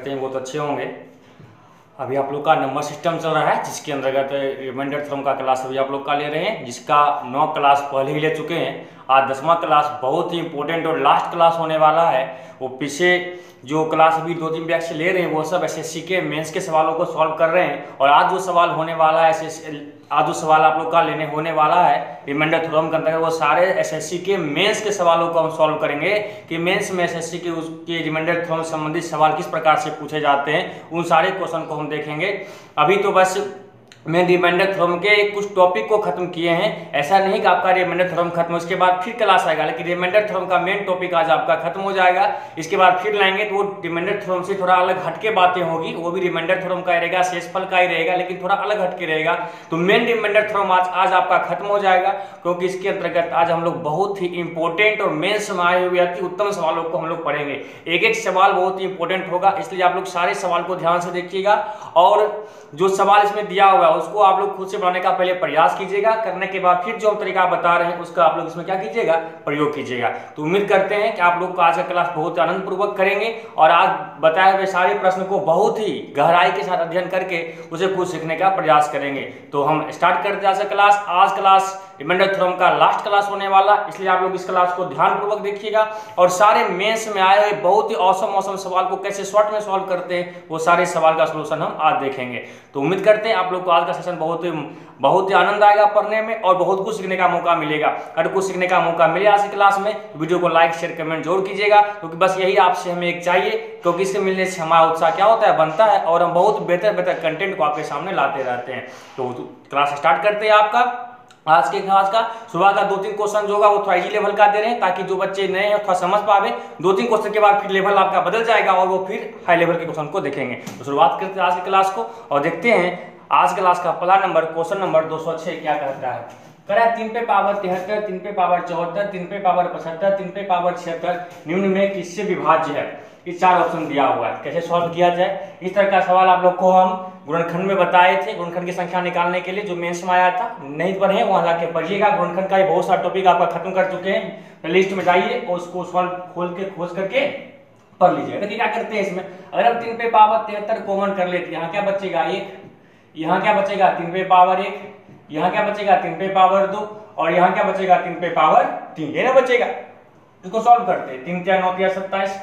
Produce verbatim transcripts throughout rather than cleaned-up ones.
करते हैं बहुत अच्छे होंगे। अभी आप लोग का नंबर सिस्टम चल रहा है जिसके अंतर्गत रिमाइंडर थ्योरम का क्लास अभी आप लोग का ले रहे हैं, जिसका नौ क्लास पहले ही ले चुके हैं। आज दसवां क्लास बहुत ही इंपॉर्टेंट और लास्ट क्लास होने वाला है। वो पीछे जो क्लास अभी दो तीन बैच से ले रहे हैं वो सब एसएससी के मेंस के सवालों को सॉल्व कर रहे हैं। और आज जो सवाल होने वाला है आज जो सवाल आप लोग का लेने होने वाला है रिमाइंडर थ्योरम के अंतर्गत, वो सारे एसएससी के मेंस के सवालों को हम सॉल्व करेंगे कि मेंस में एसएससी के उसके रिमाइंडर थ्योरम से संबंधित सवाल किस प्रकार से पूछे जाते हैं, उन सारे क्वेश्चन को हम देखेंगे। अभी तो बस मैं रिमाइंडर थ्योरम के कुछ टॉपिक को खत्म किए हैं, ऐसा नहीं कि आपका रिमाइंडर थ्योरम खत्म हो उसके बाद फिर क्लास आएगा, लेकिन रिमाइंडर थ्योरम का मेन टॉपिक आज आपका खत्म हो जाएगा। इसके बाद फिर लाएंगे तो वो रिमाइंडर थ्योरम से थोड़ा अलग हटके बातें होगी, वो भी रिमाइंडर थ्योरम का रहेगा, शेषफल का ही रहेगा, लेकिन थोड़ा अलग हटके रहेगा। तो मेन रिमाइंडर थ्योरम आज आज आपका खत्म हो जाएगा, क्योंकि इसके अंतर्गत आज हम लोग बहुत ही इंपॉर्टेंट और मेंस में आए हुए अति उत्तम सवालों को हम लोग पढ़ेंगे। एक एक सवाल बहुत ही इंपॉर्टेंट होगा, इसलिए आप लोग सारे सवाल को ध्यान से देखिएगा और जो सवाल इसमें दिया हुआ है उसको आप लोग खुद से बनाने का पहले प्रयास कीजिएगा। करने के बाद फिर जो तरीका बता रहे हैं उसका आप लोग इसमें क्या कीजिएगा, प्रयोग कीजिएगा। तो उम्मीद करते हैं कि आप लोग को आज का क्लास बहुत आनंद पूर्वक करेंगे और आज बताए हुए सारे प्रश्न को बहुत ही गहराई के साथ अध्ययन करके उसे कुछ सीखने का प्रयास करेंगे। तो हम स्टार्ट करते हैं आज का क्लास। आज क्लास रिमाइंडर थ्योरम का लास्ट क्लास होने वाला, इसलिए आप लोग इस क्लास को ध्यानपूर्वक देखिएगा और सारे मेंस में आए हुए बहुत ही औसम औसम सवाल को कैसे शॉर्ट में सॉल्व करते हैं वो सारे सवाल का सलूशन हम आज देखेंगे। तो उम्मीद करते हैं आप लोग को आज का सेशन बहुत ही बहुत ही आनंद आएगा पढ़ने में और बहुत कुछ सीखने का मौका मिलेगा। अगर कुछ सीखने का मौका मिले आज की क्लास में वीडियो को लाइक शेयर कमेंट जरूर कीजिएगा, क्योंकि बस यही आपसे हमें एक चाहिए, क्योंकि इससे मिलने से हमारा उत्साह क्या होता है, बनता है और हम बहुत बेहतर बेहतर कंटेंट को आपके सामने लाते रहते हैं। तो क्लास स्टार्ट करते हैं आपका आज के क्लास का। सुबह का दो तीन क्वेश्चन जो होगा वो थोड़ा इजी लेवल का दे रहे हैं, ताकि जो बच्चे नए हैं थोड़ा समझ पावे। दो तीन क्वेश्चन के बाद फिर लेवल आपका बदल जाएगा और वो फिर हाई लेवल के क्वेश्चन को देखेंगे। तो शुरुआत करते हैं आज की क्लास को और देखते हैं आज क्लास का पहला नंबर क्वेश्चन नंबर दो सौ छह क्या कहता है। कह रहा है तीन पे पावर तिहत्तर, तीन पे पावर चौहत्तर, तीन पे पावर पचहत्तर, तीन पे पावर छिहत्तर निम्न में किससे विभाज्य है। ये चार ऑप्शन दिया हुआ है, कैसे सॉल्व किया जाए। इस तरह का सवाल आप लोग को हम गुणनखंड में बताए थे, गुणनखंड की संख्या निकालने के लिए जो मेंस में आया था। नहीं पढ़े वहां जाके पढ़िएगा, गुणनखंड का बहुत सारा टॉपिक आपका खत्म कर चुके हैं। लिस्ट में जाइए और उसको सॉल्व खोल के खोज करके पढ़ लीजिए। देखिए क्या करते हैं इसमें, अगर हम तीन पे पावर तिहत्तर कॉमन कर लेते हैं, यहाँ क्या बचेगा एक, यहाँ क्या बचेगा तीन पे पावर एक, यहाँ क्या बचेगा तीन पे पावर दो और यहाँ क्या बचेगा तीन पे पावर तीन, ये ना बचेगा। इसको सॉल्व करते हैं, तीन तिया नौ तिया सत्ताईस,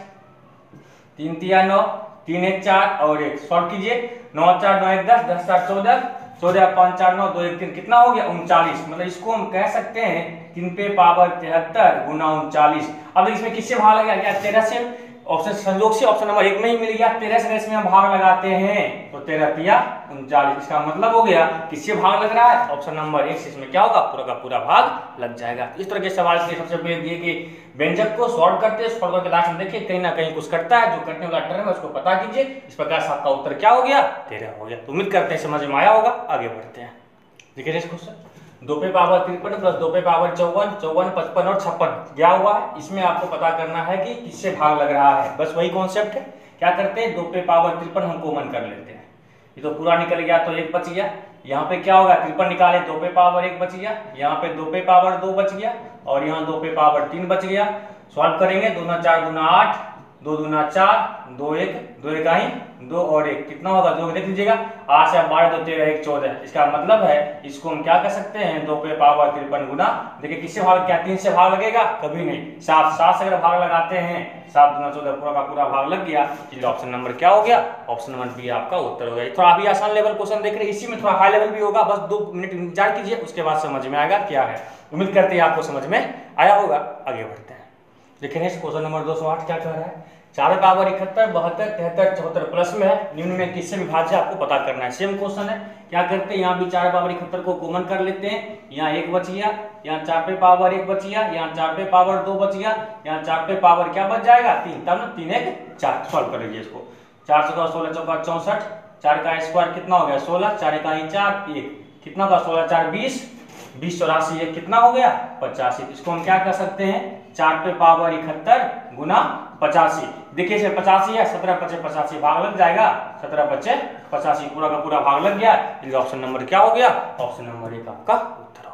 तीन तिया नौ, तीन एक चार और एक सॉल्व कीजिए। नौ चार नौ एक दस, दस चार चौदह, चौदह पाँच चार नौ, दो एक तीन, कितना हो गया उनचालीस। मतलब इसको हम कह सकते हैं तीन पे पावर तिहत्तर गुना उनचालीस। अब इसमें किससे भाग लगा क्या, तेरह से। ऑप्शन संयोग से ऑप्शन नंबर एक में ही मिल गया, तेरह से इसमें हम भाग लगाते हैं तो तेरह तिया उनचालीस। इसका मतलब हो गया किससे भाग लग रहा है, ऑप्शन नंबर एक से। इसमें क्या होगा, पूरा का पूरा भाग लग जाएगा। इस तरह के सवाल के सबसे पहले दिए कि व्यंजक को सॉल्व करते हैं, सॉल्व करके लास्ट में देखिए कहीं ना कहीं कुछ करता है, जो करने वाला टर्म है उसको पता कीजिए। इस प्रकार से आपका उत्तर क्या हो गया, तेरह हो गया। तो उम्मीद करते हैं समझ में आया होगा, आगे बढ़ते हैं। देखिए नेक्स्ट क्वेश्चन, दो पे पावर तिरपन प्लस दो पे पावर चौवन, चौवन पचपन और छप्पन क्या हुआ है। इसमें आपको पता करना है कि किससे भाग लग रहा है, बस वही कॉन्सेप्ट है। क्या करते हैं, दो पे पावर तिरपन हम कॉमन कर लेते हैं, ये तो पूरा निकल गया तो एक बच गया। यहाँ पे क्या होगा, तिरपन निकाले दो पे पावर एक बच गया, यहाँ पे दो पे पावर दो बच गया और यहाँ दो पे पावर तीन बच गया। सॉल्व करेंगे, दो ना चार दूना आठ, दो दूना चार, दो एक दो एक आई दो और एक, कितना होगा दो देख लीजिएगा, आठ से बारह दो तेरह एक चौदह। इसका मतलब है इसको हम क्या कर सकते हैं, दो पे पावर तिरपन गुना, देखिए किससे भाग, क्या तीन से भाग लगेगा, कभी नहीं। सात सात से अगर भाग लगाते हैं, सात दूना चौदह, पूरा का पूरा भाग लग गया। इसलिए ऑप्शन नंबर क्या हो गया, ऑप्शन नंबर बी आपका उत्तर हो गया। थोड़ा अभी आसान लेवल क्वेश्चन देख रहे हैं, इसी में थोड़ा हाई लेवल भी होगा, बस दो मिनट इंतजार कीजिए, उसके बाद समझ में आएगा क्या है। उम्मीद करते हैं आपको समझ में आया होगा, आगे बढ़ते हैं। देखिए नेक्स्ट क्वेश्चन नंबर दो सौ आठ क्या कह रहा है, चार पावर इकहत्तर, बहत्तर, तिहत्तर, चौहत्तर प्लस में है, निम्न में किससे विभाज्य आपको पता करना है। सेम क्वेश्चन है। क्या करते हैं, यहाँ भी चार पावर इकहत्तर को कॉमन कर लेते हैं, यहाँ एक बच गया, यहाँ चार पे पावर एक बच गया, यहाँ चार पे पावर दो बच गया, यहाँ चार पे पावर क्या बच जाएगा तीन, तब ना तीन एक चार। सॉल्व कर लीजिए इसको, चार सौ सोलह चौका चौसठ, चार का स्क्वायर कितना हो गया सोलह, चार का ही चार एक, कितना होगा सोलह चार बीस, बीस चौरासी एक कितना हो गया पचासी। इसको हम क्या कर सकते हैं, चार पे पावर इकहत्तर गुना पचासी। देखिए इसे पचासी है, सत्रह पचे पचासी भाग लग जाएगा, सत्रह पचे पचासी पूरा का पूरा भाग लग गया। इसलिए ऑप्शन नंबर क्या हो गया, ऑप्शन नंबर एक आपका उत्तर हो गया।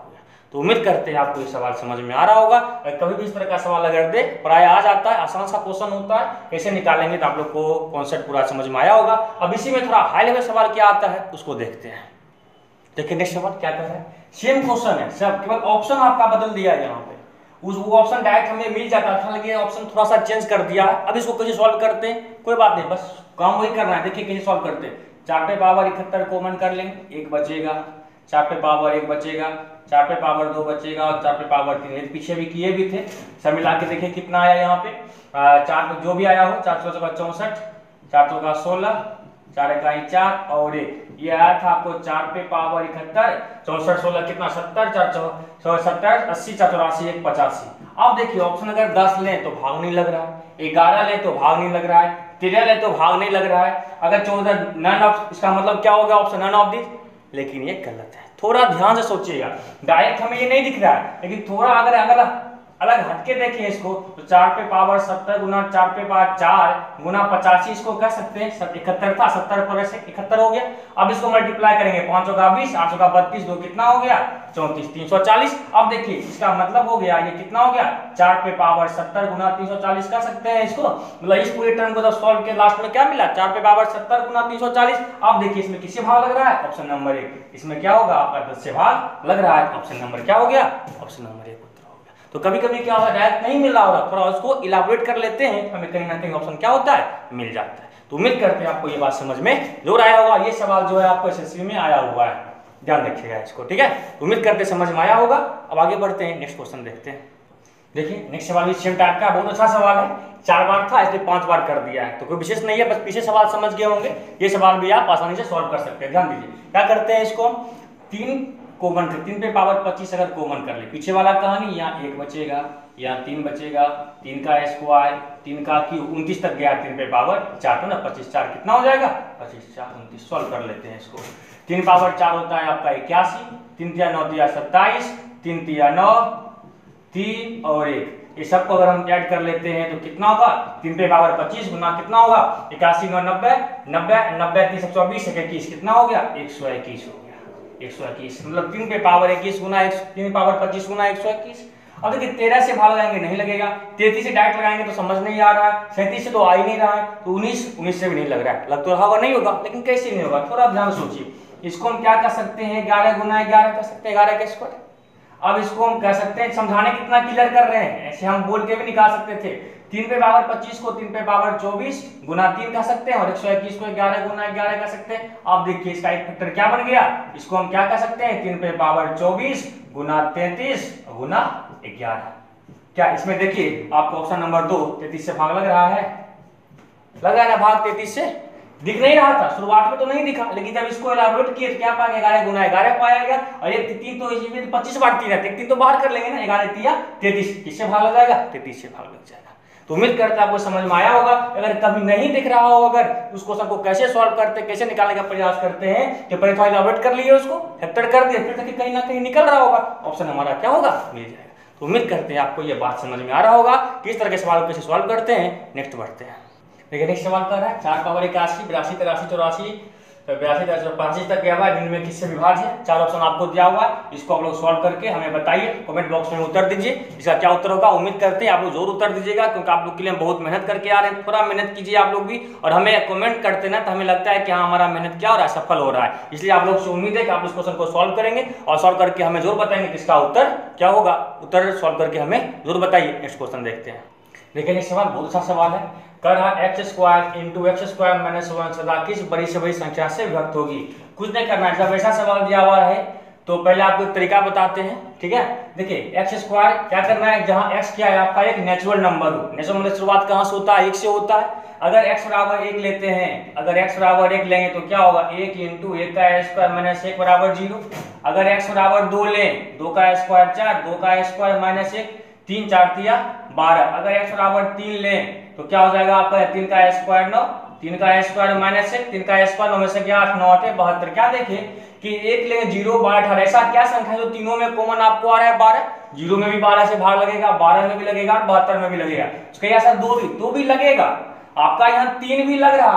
तो उम्मीद करते हैं आपको ये सवाल समझ में आ रहा होगा। अगर कभी भी इस तरह का सवाल अगर दे, प्राय आ जाता है, आसान सा क्वेश्चन होता है, कैसे निकालेंगे तो आप लोग को कॉन्सेप्ट पूरा समझ में आया होगा। अब इसी में थोड़ा हाई लेवल सवाल क्या आता है उसको देखते हैं। देखिए नेक्स्ट सवाल क्या कर रहा है, सेम क्वेश्चन है, सब केवल ऑप्शन आपका बदल दिया है। यहाँ पे उस वो ऑप्शन डायरेक्ट हमें मिल जाता था, लेकिन ऑप्शन थोड़ा सा चेंज कर दिया है। अब इसको कैसे सॉल्व करते हैं, कोई बात नहीं, बस काम वही करना है। देखिए कैसे सॉल्व करते हैं, चार पे पावर इकहत्तर कॉमन कर लेंगे, एक बचेगा, चार पे पावर एक बचेगा, चार पे पावर दो बचेगा और चार पे पावर तीन, पीछे भी किए भी थे। सब मिला के देखिए कितना आया यहाँ पे, आ, चार पे जो भी आया हो, चार सौ का चौसठ, चार सौ का सोलह, चार इकाई चार और एक, ये आया था आपको चार पे पावर इकहत्तर, चौसठ सोलह कितना सत्तर, चार सौ सत्तर, अस्सी, चार चौरासी, एक पचासी। अब देखिए ऑप्शन अगर दस लें तो भाग नहीं लग रहा है, ग्यारह लें तो भाग नहीं लग रहा है, तेरह लें तो भाग नहीं लग रहा है, अगर चौदह नन ऑफ, इसका मतलब क्या होगा ऑप्शन नन ऑफ दिस, लेकिन ये गलत है। थोड़ा ध्यान से सोचिएगा, डायरेक्ट हमें ये नहीं दिख रहा है, लेकिन थोड़ा अगर अगला अलग हटके देखें इसको तो चार पे पावर सत्तर गुना चार पे पावर चार गुना पचासी, इसको कह सकते हैं इकहत्तर था, सत्तर पर से इकहत्तर हो गया। अब इसको मल्टीप्लाई करेंगे, पाँच सौ का बीस, आठ सौ का बत्तीस, दो कितना हो गया चौंतीस, तीन सौ चालीस। अब देखिए इसका मतलब हो गया ये कितना हो गया, चार पे पावर सत्तर गुना तीन सौ चालीस कर सकते हैं इसको, मतलब इस पूरे टर्म को जब सॉल्व के लास्ट में क्या मिला, चार पे पावर सत्तर गुना तीन सौ चालीस। अब देखिए इसमें किससे भाग लग रहा है, ऑप्शन नंबर एक, इसमें क्या होगा आपका दस से भाग लग रहा है, ऑप्शन नंबर क्या हो गया, ऑप्शन नंबर एक। तो कभी कभी क्या होता है डायरेक्ट नहीं मिल रहा होगा, थोड़ा उसको इलाबोरेट कर लेते हैं, हमें कहीं ना कहीं ऑप्शन क्या होता है मिल जाता है। तो उम्मीद करते हैं आपको ये बात समझ में जरूर आया होगा। ये सवाल जो है आपको एसएससी में आया हुआ है, ध्यान रखिएगा इसको, ठीक है। तो उम्मीद करते हैं समझ में आया होगा। अब आगे बढ़ते हैं, नेक्स्ट क्वेश्चन देखते हैं। देखिए नेक्स्ट सवाल भी सेम टाइप का, बहुत अच्छा सवाल है, चार बार था इसलिए पांच बार कर दिया है, तो कोई विशेष नहीं है, बस पीछे सवाल समझ गए होंगे, ये सवाल भी आप आसानी से सॉल्व कर सकते हैं। ध्यान दीजिए क्या करते हैं, इसको तीन कॉमन कर, तीन पे पावर पच्चीस अगर कॉमन कर ले, पीछे वाला कहानी, यहाँ एक बचेगा, यहाँ तीन बचेगा, तीन का स्क्वायर, तीन का की उनतीस तक गया, तीन पे पावर चार, तो ना पच्चीस चार कितना हो जाएगा, पच्चीस चार उनतीस। सॉल्व कर लेते हैं इसको, तीन पावर चार होता है आपका इक्यासी, तीन तिया नौ तिया सत्ताईस, तीन तिया नौ, तीन और एक, ये सबको अगर हम ऐड कर लेते हैं तो कितना होगा, तीन पे पावर पच्चीस गुना कितना होगा, इक्यासी नौ नब्बे, नब्बे नब्बे तीस एक सौ बीस, इक्कीस कितना हो गया, एक सौ इक्कीस हो गया, एक सौ इक्कीस, मतलब तीन पे पावर इक्कीस गुना तीन पावर पच्चीस गुना एक सौ इक्कीस। अब देखिए तेरह से भाग लगाएंगे नहीं लगेगा, तैंतीस से डायरेक्ट लगाएंगे तो समझ नहीं आ रहा है, सैंतीस से तो आ ही नहीं रहा है, तो उन्नीस उन्नीस से भी नहीं लग रहा है, लग तो रहा होगा नहीं होगा, लेकिन कैसे नहीं होगा, थोड़ा ध्यान सोचिए। इसको हम क्या कर सकते हैं, ग्यारह गुना ग्यारह कर सकते हैं, ग्यारह का स्क्वायर। अब इसको हम कह सकते हैं, समझाने कितना क्लियर कर रहे हैं, ऐसे हम बोल के भी निकाल सकते थे, तीन पे पावर पच्चीस को तीन पे पावर चौबीस गुना तीन कह सकते हैं, और एक सौ इक्कीस को ग्यारह गुना ग्यारह कह सकते हैं। अब देखिए इसका एक फैक्टर क्या बन गया, इसको हम क्या कह सकते हैं, तीन पे पावर चौबीस गुना तैंतीस गुना ग्यारह। क्या इसमें देखिए आपको ऑप्शन नंबर दो तैंतीस से भाग लग रहा है, लग रहा है ना भाग तैंतीस से, दिख नहीं रहा था शुरुआत में तो नहीं दिखा, लेकिन जब इसको एलाबोरेट किए तो क्या पाएंगे, ग्यारह गुना ग्यारह पाया गया, और एक तीन तो इसमें पच्चीस बार तीन है, तीन तो बाहर कर लेंगे ना, ग्यारह तिया तैंतीस, किससे भाग लग जाएगा, तैंतीस से भाग लग जाएगा। तो उम्मीद करते हैं आपको समझ में आया होगा। अगर कभी नहीं दिख रहा हो, अगर उस क्वेश्चन को कैसे सॉल्व करते, कैसे निकालने का प्रयास करते हैं, कि पहले थोड़ा एलाबोरेट कर लिए, उसको फैक्टर कर दिए, फिर तक कहीं ना कहीं निकल रहा होगा, ऑप्शन हमारा क्या होगा, मिल जाएगा। तो उम्मीद करते हैं आपको ये बात समझ में आ रहा होगा, किस तरह के सवाल कैसे सॉल्व करते हैं। नेक्स्ट बढ़ते हैं, देखिए नेक्स्ट सवाल कर रहा है, चार पावर इक्यासी, बिरासी तिरासी चौरासी बयासी पचासी तक गया हुआ है, जिनमें किससे विभाज्य है, चार ऑप्शन आपको दिया हुआ है, इसको आप लोग सॉल्व करके हमें बताइए, कमेंट बॉक्स में उत्तर दीजिए, इसका क्या उत्तर होगा। उम्मीद करते हैं आप लोग जरूर उत्तर दीजिएगा, क्योंकि आप लोग के लिए हम बहुत मेहनत करके आ रहे हैं, थोड़ा मेहनत कीजिए आप लोग भी, और हमें कमेंट करते ना तो हमें लगता है कि हाँ हमारा मेहनत क्या हो रहा है, सफल हो रहा है। इसलिए आप लोग से उम्मीद है कि आप इस क्वेश्चन को सॉल्व करेंगे, और सॉल्व करके हमें जरूर बताएंगे किसका उत्तर क्या होगा, उत्तर सॉल्व करके हमें जरूर बताइए। नेक्स्ट क्वेश्चन देखते हैं, देखिए नेक्स्ट सवाल बहुत अच्छा सवाल है, कर रहा x square into x square minus one सदा किस बड़ी से बड़ी संख्या से विभक्त होगी। कुछ नहीं करना है, जब ऐसा सवाल दिया हुआ है तो पहले आपको एक तरीका बताते हैं, ठीक है। देखिए एक्स स्क्वायर क्या करना है, जहां एक्स क्या है आपका एक नेचुरल नंबर हो, नेचुरल नंबर शुरुआत कहां से होता है, एक से होता है। अगर एक्स बराबर एक लेते हैं, अगर एक्स बराबर एक लेंगे तो क्या होगा, एक इंटू एक का स्क्वायर माइनस एक बराबर जीरो। अगर एक्स बराबर दो लें, दो का स्क्वायर चार, दो का स्क्वायर माइनस एक, तीन चार तिया बारह। अगर एक्स बराबर तीन लें तो क्या हो जाएगा आपका, तीन का स्क्वायर नौ, तीन का स्क्वायर माइनस एक, तीन का स्क्वायर नौ में से क्या आठ, नौ आठ बहत्तर। क्या देखिए कि एक लेंगे जीरो बारह अठारह, ऐसा क्या संख्या है जो तीनों में कॉमन आपको आ रहा है बारह, जीरो में भी बारह से भाग लगेगा, बारह में भी लगेगा, बहत्तर में भी लगेगा, तो कहीं ऐसा दो भी दो भी लगेगा, आपका यहाँ तीन भी लग रहा है,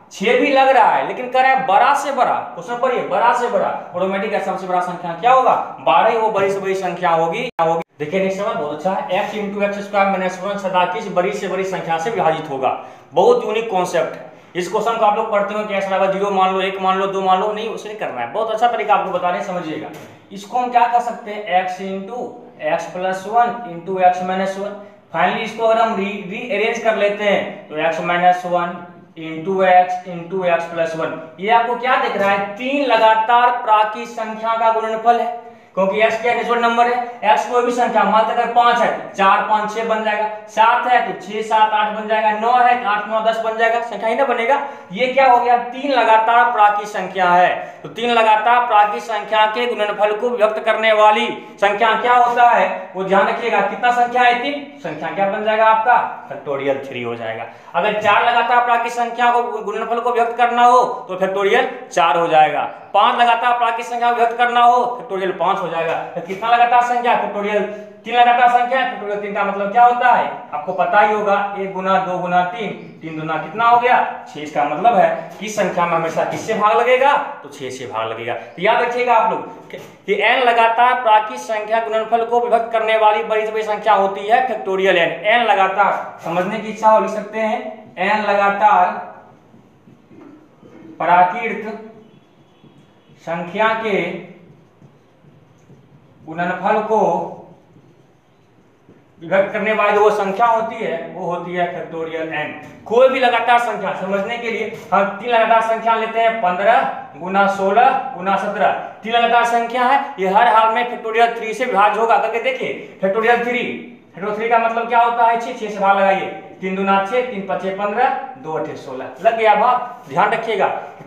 छह भी लग रहा है लेकिन कह रहा है बड़ा से बड़ा, क्वेश्चन पढ़िए, बड़ा से बड़ा, ऑटोमेटिक है सबसे बड़ा संख्या क्या होगा, बारह ही वो बड़ी से बड़ी संख्या होगी होगी देखिए नेक्स्ट सवाल बहुत अच्छा है, x into x square minus one सदा किस बड़ी से बड़ी संख्या से विभाजित होगा। बहुत यूनिक कॉन्सेप्ट है। इस क्वेश्चन को आप लोग पढ़ते हो कि ऐसा लगा जीरो मान लो, एक मान लो, दो मान लो, नहीं उसे नहीं करना है। बहुत अच्छा तरीका आपको बता रहे हैं, समझिएगा। इसको हम क्या कर सकते हैं, x into x plus one into x minus one. Finally इसको अगर हम री रीअरेंज कर लेते हैं तो x minus one into x into x plus one, ये आपको क्या दिख रहा है, तीन लगातार प्राकृत संख्या का गुणनफल है। क्योंकि x क्या नेचुरल नंबर है, x कोई भी संख्या मान लो अगर पांच है तो चार पांच छह बन जाएगा, सात है तो छह सात आठ बन जाएगा, नौ है तो आठ नौ दस बन जाएगा, संख्या ही ना बनेगा। ये क्या हो गया, तीन लगातार प्राकृत संख्या है। तो तीन लगातार प्राकृत संख्या के गुणनफल को व्यक्त करने वाली संख्या क्या होता है, वो ध्यान रखिएगा। कितना संख्या है, तीन, संख्या क्या बन जाएगा आपका, फैक्टोरियल थ्री हो जाएगा। अगर चार लगातार प्राकृत संख्या को गुणनफल को व्यक्त करना हो तो फैक्टोरियल चार हो जाएगा। पांच लगातार प्राकृत संख्या को व्यक्त करना हो फैक्टोरियल पांच हो जाएगा। तो कितना लगातार संख्या, फैक्टोरियल तीन लगातार संख्या, फैक्टोरियल तीन का मतलब क्या होता है, आपको पता ही होगा, एक गुना दो गुना तीन, तीन दुना कितना हो गया, छह। इसका मतलब है कि संख्या में हमेशा किससे भाग लगेगा, तो छह से भाग लगेगा। तो याद रखिएगा आप लोग कि n लगातार प्राकृत संख्या गुणनफल को विभक्त करने वाली बड़ी से बड़ी संख्या होती है फैक्टोरियल n। n लगातार समझने की इच्छा हो लिख सकते हैं, n लगातार प्राकृत संख्या के गुणनफल को विभक्त करने वाली जो वो संख्या होती है वो होती है फैक्टोरियल n। कोई भी लगातार संख्या समझने के लिए हम तीन लगातार संख्या लेते हैं, पंद्रह गुना सोलह गुना सत्रह, तीन लगातार संख्या है, ये हर हाल में फैक्टोरियल थ्री से विभाज्य होगा। करके देखिए, फैक्टोरियल थ्री, फैक्टोरियल थ्री का मतलब क्या होता है, छह, छह से भाग लगाइए, तीन दुना छह, तीन पचे पंद्रह, दो अठे सोलह, लग गया भाग। ध्यान रखिएगा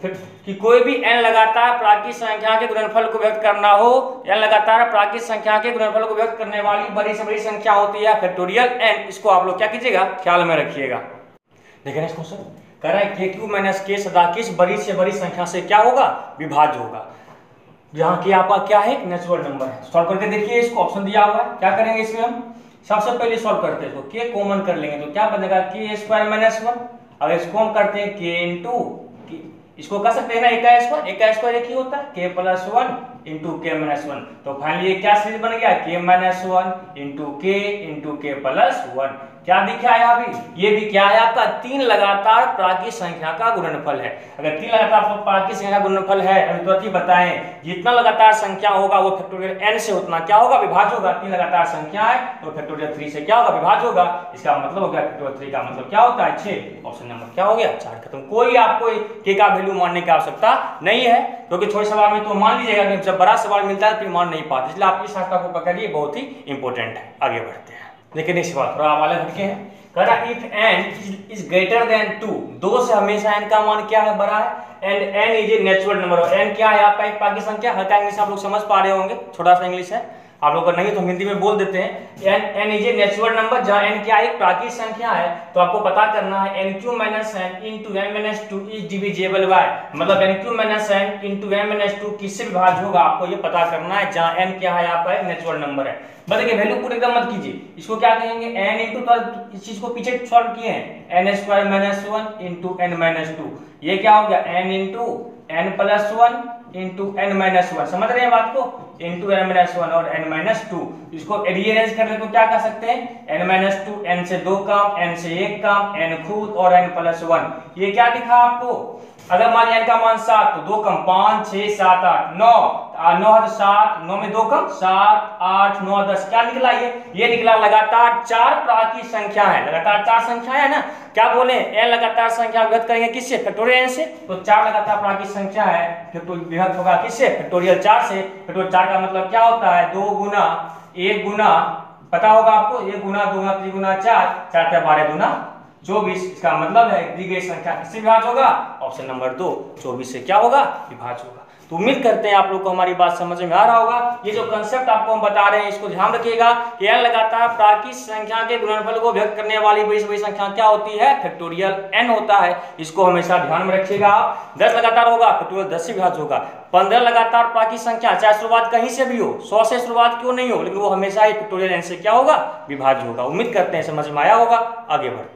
कि कोई भी n लगातार प्राकृत संख्या के गुणनफल को व्यक्त करना हो, n लगातार प्राकृत संख्या के गुणनफल को व्यक्त करने वाली बड़ी से बड़ी संख्या होती है फैक्टोरियल n। इसको आप लोग क्या कीजिएगा, ख्याल में रखिएगा। देखिए नेक्स्ट क्वेश्चन कह रहा है के क्यू माइनस के सदा किस बड़ी से बड़ी संख्या से क्या होगा, विभाज्य होगा। जहाँ की आपका क्या है, नेचुरल नंबर है। सॉल्व करके देखिए, इसको ऑप्शन दिया हुआ है, क्या करेंगे इसमें हम सबसे पहले सॉल्व करते हैं, तो के कॉमन कर लेंगे तो क्या बनेगा, के स्क्वायर माइनस वन। अगर इसको हम करते हैं के इंटू, इसको कर सकते हैं ना, एक स्क्वायर, एक स्क्वायर एक ही होता है, k plus one into k minus one. तो फाइनली ये क्या सीरीज बन गया, k minus one into k into k plus one. क्या दिखा है अभी, ये भी क्या है आपका, तीन लगातार प्राकृत संख्या का गुणनफल है। अगर तीन लगातार प्राकृत संख्या का गुणनफल है, अभी तुरंत ही बताएं, जितना लगातार संख्या होगा वो फैक्टोरियल n से उतना क्या होगा, विभाज्य होगा। तीन लगातार संख्या है तो फैक्टोरियल थ्री से क्या होगा, विभाज्य होगा। इसका मतलब हो गया फैक्टोरियल थ्री का मतलब क्या होता है, छह। ऑप्शन नंबर क्या हो गया, चार। खत्म। कोई आपको के का वैल्यू मानने की आवश्यकता नहीं है, क्योंकि छोटे सवाल में तो मान लीजिएगा कि जब बड़ा सवाल मिलता है तो मान नहीं पाते, इसलिए आप इस रास्ता को पकड़िए, बहुत ही इंपॉर्टेंट है। आगे बढ़ते हैं। लेकिन इस बात थोड़ा हमारे हटके हैं, कह रहा if n is greater than two, दो से हमेशा n का मान क्या है, बड़ा है, and n is a natural number. और n क्या है आपका, एक प्राकृत संख्या। हल्का इंग्लिश आप लोग समझ पा रहे होंगे, छोटा सा इंग्लिश है, आप लोग नहीं तो हिंदी में बोल देते हैं। n n is a natural number, जहां n क्या एक प्राकृत संख्या है, तो आपको पता करना है n cube minus n into n minus two is divisible by, मतलब n cube minus n into n minus two किससे विभाज्य होगा, आपको ये पता करना है, जहां n क्या है आपका एक नेचुरल नंबर है। बताइए वैल्यू पुट एकदम मत कीजिए, इसको क्या कहेंगे, n इंटू, तो इस चीज को पीछे सॉल्व किए हैं, n square minus one into n minus two, ये क्या हो गया, n into n plus one into n minus one. समझ रहे हैं बात को, इंटू n माइनस वन और n माइनस टू। इसको रीअरेंज कर ले तो क्या कर सकते हैं, n माइनस टू, n से दो काम, n से एक काम, n खुद और n प्लस वन। ये क्या दिखा आपको, अगर मान लिया n का मान सात तो दो कम पांच, छह, सात, आठ, नौ, नौ है तो सात, नौ में दो कम सात, आठ, नौ, दस, क्या निकला ये ये निकला लगातार चार प्राकृत संख्या है। लगातार चार संख्या है ना, क्या बोले, n लगातार संख्या विभक्त करेंगे किससे, फैक्टोरियल n से, तो चार लगातार प्राकृत संख्या है, फैक्टोरियल विभक्त होगा किससे, फैक्टोरियल चार से। फैक्टोरियल चार का मतलब क्या होता है, दो गुना एक गुना, पता होगा आपको, एक गुना दो गुना तीन गुना चार, चार का बारह गुना चौबीस। इसका मतलब है दी गई संख्या किससे विभाज्य होगा, ऑप्शन नंबर दो, चौबीस से क्या होगा, विभाज्य होगा। तो उम्मीद करते हैं आप लोग को हमारी बात समझ में आ रहा होगा। ये जो कंसेप्ट आपको हम बता रहे हैं इसको ध्यान रखिएगा कि n लगातार प्राकृत संख्या के गुणनफल को व्यक्त करने वाली बड़ी से बड़ी संख्या क्या होती है, फैक्टोरियल n होता है। इसको हमेशा ध्यान में रखिएगा आप। दस लगातार होगा फैक्टोरियल दस से विभाज्य होगा। पंद्रह लगातार प्राकृत संख्या, चाहे शुरुआत कहीं से भी हो, सौ से शुरुआत क्यों नहीं हो, लेकिन वो हमेशा ही फैक्टोरियल n से क्या होगा, विभाज्य होगा। उम्मीद करते हैं समझ में आया होगा। आगे बढ़ते हैं।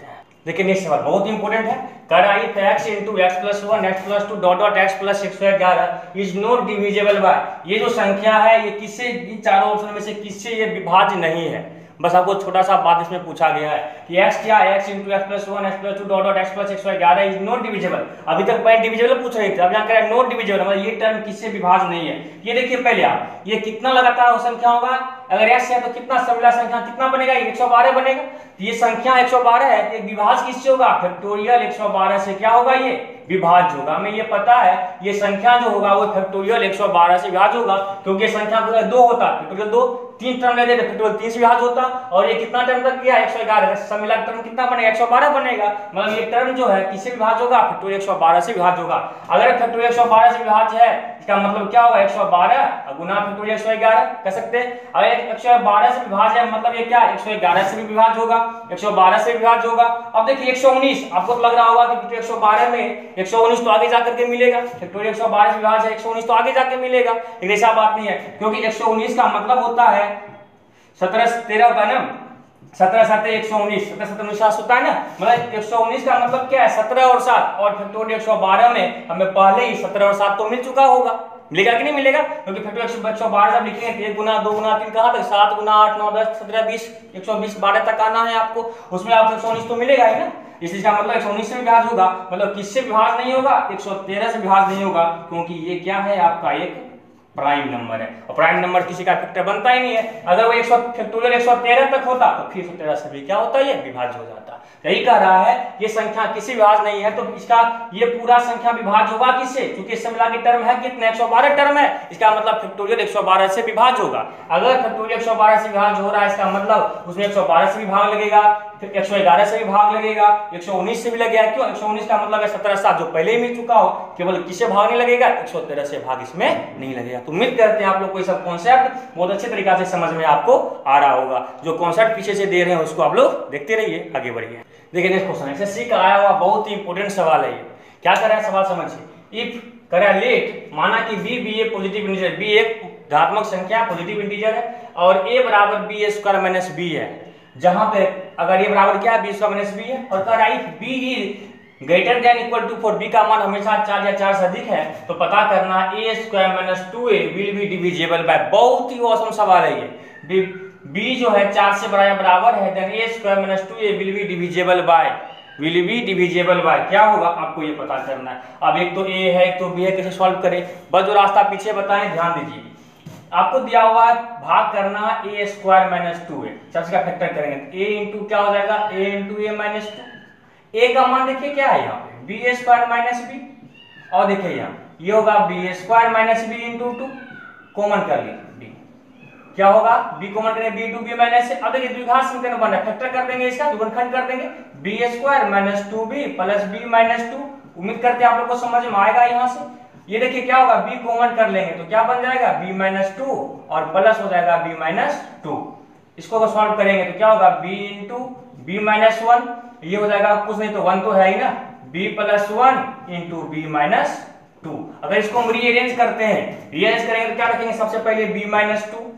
देखिए नेक्स्ट सवाल बहुत इंपॉर्टेंट है। कर आई x into x plus one x plus two dot dot x plus एक सौ ग्यारह इज नॉट डिविजिबल बाय। ये जो संख्या है ये किससे, इन चारों ऑप्शन में से किससे ये विभाज्य नहीं है। बस आपको छोटा सा बात इसमें पूछा गया है कि x क्या है, x into x plus one x plus two dot dot x plus एक सौ ग्यारह इज नॉट डिविजिबल। अभी तक पहले डिविजिबल पूछ रहे थे, अब यहाँ कह रहा है नॉट डिविजिबल, मतलब ये टर्म किससे विभाज्य नहीं है। ये देखिए पहले आप, ये कितना लगातार संख्या होगा, अगर x है तो कितना सविला संख्या कितना बनेगा, एक सौ बारह बनेगा। तो ये संख्या एक सौ बारह है, तो विभाज्य किससे होगा, फैक्टोरियल एक सौ बारह से क्या होगा, ये विभाज्य होगा। हमें ये पता है ये संख्या जो होगा वो फैक्टोरियल एक सौ बारह से विभाज्य होगा, क्योंकि ये संख्या दो होता, फैक्टोरियल दो, तीन टर्म लेते तो फैक्टोरियल तीन से विभाज्य होता, और ये कितना टर्म तक गया एक सौ ग्यारह, सब मिला टर्म कितना बनेगा, एक सौ बारह बनेगा। मतलब ये टर्म जो है किससे विभाज्य होगा, फैक्टोरियल एक सौ बारह से विभाज्य होगा। अगर फैक्टोरियल एक सौ बारह से विभाज्य है इसका मतलब क्या होगा, एक सौ बारह गुना फैक्टोरियल एक सौ ग्यारह कह सकते हैं। अगर एक सौ बारह से विभाज्य है मतलब ये क्या एक सौ ग्यारह से भी विभाज्य होगा, एक सौ बारह से विभाज्य होगा। अब देखिए एक सौ उन्नीस, आपको तो लग रहा होगा कि एक सौ बारह में एक सौ उन्नीस तो आगे जाकर के मिलेगा, फैक्टोरियल एक सौ बारह से विभाज्य है, एक सौ उन्नीस तो आगे जाकर मिलेगा, लेकिन ऐसा बात नहीं है, क्योंकि एक सौ उन्नीस का मतलब होता है सत्रह तेरह होता है ना, सत्रह सात एक सौ उन्नीस, सत्रह सत्रह उन्नीस होता है ना, मतलब एक सौ उन्नीस का मतलब क्या है सत्रह और सात, और फैक्टोरियल एक सौ बारह में हमें पहले ही सत्रह और सात तो मिल चुका होगा, मिलेगा कि नहीं मिलेगा, क्योंकि फैक्टोरियल एक सौ बारह जब लिखेंगे एक गुना दो गुना तीन कहाँ तक, सात गुना आठ नौ दस सत्रह बीस एक सौ बीस बारह तक आना है आपको, उसमें आपको एक सौ उन्नीस तो मिलेगा ही ना। इसलिए इसका मतलब एक सौ उन्नीस से विभाज्य होगा, मतलब किससे विभाज्य नहीं होगा, एक सौ तेरह से विभाज्य नहीं होगा, क्योंकि ये क्या है आपका एक प्राइम नंबर है, और प्राइम नंबर किसी का फैक्टर बनता ही नहीं है। अगर वो एक सौ फैक्टोरियल एक सौ तेरह तक होता तो फिर एक सौ तेरह से भी क्या होता है, ये विभाज्य हो जाता। यही कह रहा है ये संख्या किसी विभाज्य नहीं है, तो इसका ये पूरा संख्या विभाज्य होगा किससे, क्योंकि इससे मिला के टर्म है कितने एक सौ बारह टर्म है, इसका मतलब फैक्टोरियल एक सौ बारह से विभाज्य होगा। अगर फैक्टोरियल एक सौ बारह से विभाज्य हो रहा है इसका मतलब उसमें एक सौ बारह से भी भाग लगेगा, फिर एक सौ ग्यारह से भी भाग लगेगा, एक सौ उन्नीस से भी लगेगा, क्यों एक सौ उन्नीस का मतलब है सत्रह सात जो पहले ही मिल चुका हो, केवल किससे भाग नहीं लगेगा, एक सौ तेरह से भाग इसमें नहीं लगेगा। तो उम्मीद करते हैं आप लोग को ये सब कॉन्सेप्ट बहुत अच्छे तरीके से समझ में आपको आ रहा होगा। जो कॉन्सेप्ट पीछे से दे रहे हैं उसको आप लोग देखते रहिए, आगे बढ़िए। देखिए नेक्स्ट क्वेश्चन एसएससी का आया हुआ बहुत ही इंपॉर्टेंट सवाल है ये। क्या कर रहा है सवाल समझिए। इफ करा लेट, माना कि b be a positive integer, b एक धनात्मक संख्या पॉजिटिव इंटीजर है और ए बराबर b a square minus b है, जहां पे अगर ए बराबर क्या है बी स्क्वायर माइनस बी है, और कह रहा है b is greater than equal to four, b का मान हमेशा चार या चार से अधिक है, तो पता करना a square minus two a will be divisible by. बहुत ही औसम सवाल है ये। बी जो है चार से बड़ा या बराबर है, then a square minus two a will be divisible by, will be divisible by क्या होगा आपको ये पता करना है। अब एक तो ए है एक तो बी है, कैसे सॉल्व करें, बस जो रास्ता पीछे बताएं ध्यान दीजिए। आपको दिया हुआ भाग करना a square minus two a, सबसे का फैक्टर करेंगे, ए इंटू क्या हो जाएगा, a into a minus two, a का मान देखिए क्या है यहाँ पे बी स्क्वायर माइनस बी, और देखिए यहाँ ये होगा b square minus b into two, common कर लीजिए बी, क्या होगा बी कॉमन करेंगे बी इंटू बी माइनस से। अब देखिए द्विघात समीकरण बन रहा है, फैक्टर कर देंगे इसका, द्विगुणनखंड कर देंगे, b square minus two b plus b minus two. उम्मीद करते हैं आप लोग को समझ में आएगा यहाँ से। ये देखिए क्या होगा b कॉमन कर लेंगे तो क्या बन जाएगा b माइनस टू और प्लस हो जाएगा b माइनस टू। इसको अगर सॉल्व करेंगे तो क्या होगा b into b minus one, ये हो जाएगा कुछ नहीं तो वन तो है ही ना, b plus one into b minus two. अगर इसको हम रीअरेंज करते हैं, रीअरेंज करेंगे तो क्या रखेंगे, सबसे पहले b माइनस टू,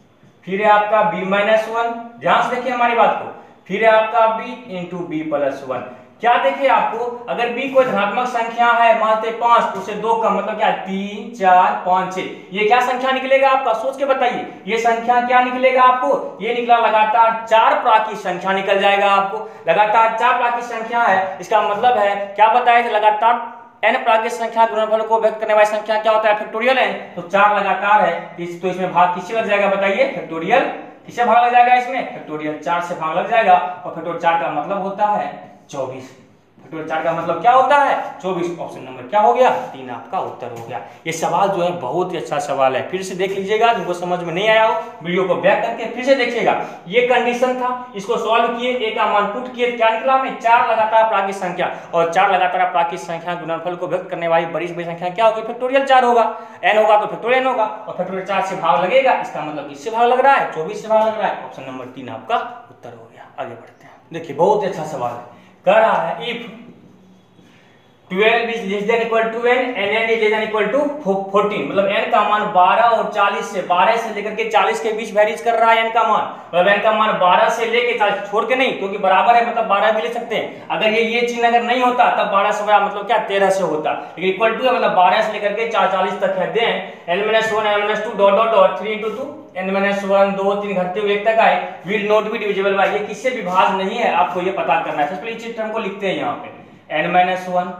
फिर है आपका b माइनस वन, ध्यान से देखिए हमारी बात को, फिर है आपका b into b plus one. क्या देखिए आपको अगर b कोई धनात्मक संख्या है मानते पांच तो उसे दो का मतलब क्या तीन चार पांच छह, ये क्या संख्या निकलेगा आपका, सोच के बताइए ये संख्या क्या निकलेगा आपको, ये निकला लगातार चार प्राकृत संख्या निकल जाएगा आपको। लगातार चार प्राकृत संख्या है, इसका मतलब है क्या बताया थे, लगातार n प्राकृत संख्या गुणनफल को व्यक्त करने वाली संख्या क्या होता है, फैक्टोरियल है। तो चार लगातार है इस, तो इसमें भाग किससे लग जाएगा बताइए, फैक्टोरियल किससे भाग लग जाएगा इसमें, फैक्टोरियल चार से भाग लग जाएगा। और फैक्टोरियल चार का मतलब होता है चौबीस, फैक्टोरियल चार का मतलब क्या होता है चौबीस। ऑप्शन नंबर क्या हो गया, तीन आपका उत्तर हो गया। ये सवाल जो है बहुत ही अच्छा सवाल है, फिर से देख लीजिएगा, जिनको समझ में नहीं आया हो वीडियो को बैक करके फिर से देखिएगा। ये कंडीशन था, इसको सॉल्व किए, ए का मान पुट किए, क्या निकला हमें चार लगातार प्राकृत संख्या, और चार लगातार प्राकृत संख्या गुणनफल को व्यक्त करने वाली बड़ी से बड़ी संख्या क्या होगी, फैक्टोरियल चार होगा। एन होगा तो फैक्टोरियल होगा, और फैक्टोरियल चार से भाग लगेगा, इसका मतलब किससे भाग लग रहा है, चौबीस से भाग लग रहा है। ऑप्शन नंबर तीन आपका उत्तर हो गया। आगे बढ़ते हैं, देखिए बहुत अच्छा सवाल है, कह रहा है if twelve is less than equal to n and n is less than equal to fourteen, मतलब एन का मान बारह और चालीस से बारह से लेकर के चालीस के बीच वेरीज कर रहा है एन का मान, मतलब एन का मान बारह से लेके चालीस छोड़ के नहीं, क्योंकि बराबर है मतलब बारह भी ले सकते हैं। अगर ये ये चिन्ह अगर नहीं होता तब बारह से बड़ा मतलब क्या तेरह से होता, लेकिन इक्वल टू है मतलब बारह से लेकर के चालीस तक है। Then n minus one n minus two dot dot dot three into two n minus one दो तीन घटते हुए एक तक आए will not be divisible by, ये किससे विभाज्य नहीं है आपको ये पता करना है। सबसे पहले इस टर्म को लिखते हैं यहाँ पे n minus one